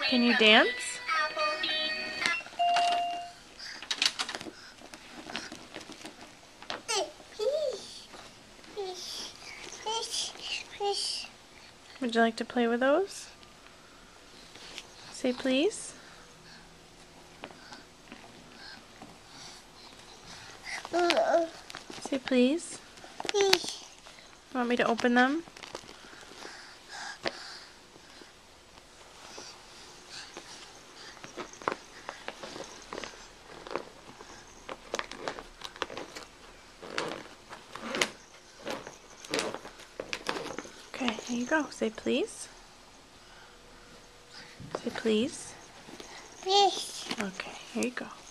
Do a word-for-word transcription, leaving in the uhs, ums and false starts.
Can you dance? Would you like to play with those? Say please. Say please. Want me to open them? Okay, here you go. Say please. Say please. Please. Okay, here you go.